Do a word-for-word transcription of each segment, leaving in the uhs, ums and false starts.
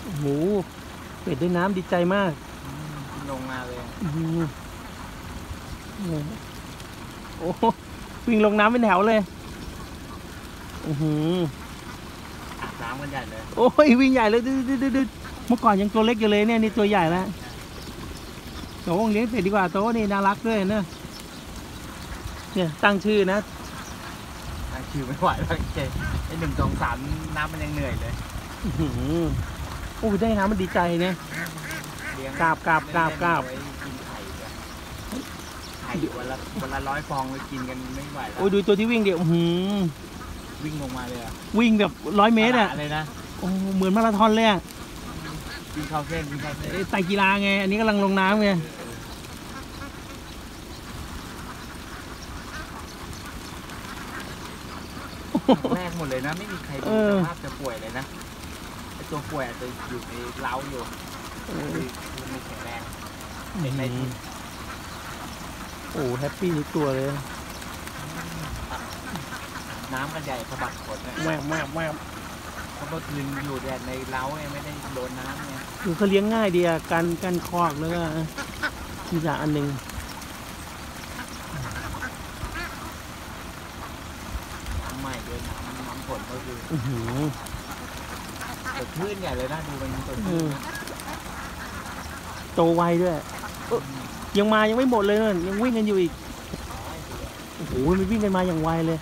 โอ้โหเป็ดได้น้ำดีใจมากลงมาเลยโอ้วิ่งลงน้ำเป็นแถวเลยอือหืออาบน้ำกันใหญ่เลยโอ้ยวิ่งใหญ่เลยดืดๆเมื่อก่อนยังตัวเล็กอยู่เลยเนี่ยนี่ตัวใหญ่แล้วโต้เลี้ยงเป็ดดีกว่าโต้นี่น่ารักด้วยนะเนี่ยตั้งชื่อนะตั้งชื่อไม่ไหวแล้วเจ๊ไอ้หนึ่งสองสามน้ำมันยังเหนื่อยเลยโอ้ได้น้ำมันดีใจเนี่ยกราบกราบกราบกราบกินไข่ไข่วันละวันละร้อยฟองไปกินกันไม่ไหวแล้วโอ้ดูตัวที่วิ่งเดี๋ยววิ่งลงมาเลยอะวิ่งแบบร้อยเมตรอะเลยนะโอ้เหมือนมาราธอนเลยอะวิ่งเข้าเส้นวิ่งเข้าเส้นไต่กีฬาไงอันนี้กำลังลงน้ำไงแรกหมดเลยนะไม่มีใครดูสภาพจะป่วยเลยนะไอตัวป่วยอาจจะอยู่ในเล้าอยู่คือไม่แข็งแรงเด็กในที่โอ้แฮปปี้ทุกตัวเลยน้ำกันใหญ่สะบัดขนแวบแวบแวบเพราะเมื่อคืนอยู่แต่ในเล้าไงไม่ได้โดนน้ำไงคือเขาเลี้ยงง่ายดีอะการการคอกแล้วก็มีอย่างอันหนึ่งน้ำใหม่ด้วยน้ำน้ำฝนก็คือสดชื่นใหญ่เลยนะดูมันสดชื่นโตไวด้วยยังมายังไม่หมดเลยมันยังวิ่งกันอยู่อีกโอ้โหมันวิ่งกันมาอย่างไวเลย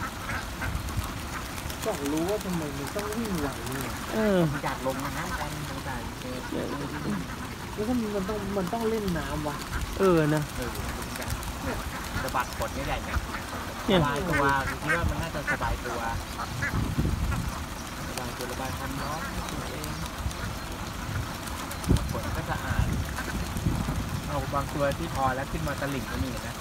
ก็รู้ว่าทำไมมันต้องวิ่งไวเนี่ยเอออยากลงน้ำกันสงสัยแล้วก็มันต้องมันต้องเล่นน้ำวะเออนะสะบัดขนใหญ่ๆสบายตัวคิดว่ามันน่าจะสบายตัวสบายตัวระบายความร้อนตัวเองขนก็สะอาดเอาบางตัวที่พอแล้วขึ้นมาตลิ่งก็มีนะ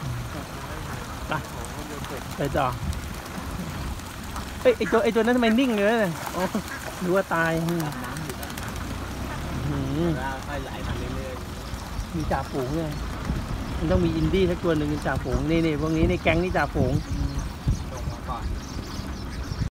ไปต่อเอ้ยไอตัวไอตัวนั้นทำไมนิ่งเลยอ๋อหรือว่าตายน้ำอยู่แล้วค่อยไหลมาเรื่อยๆมีจ่าฝูงไงมันต้องมีอินดี้สักตัวหนึ่งจ่าฝูงนี่นี่พวกนี้ในแก๊งนี่จ่าฝูง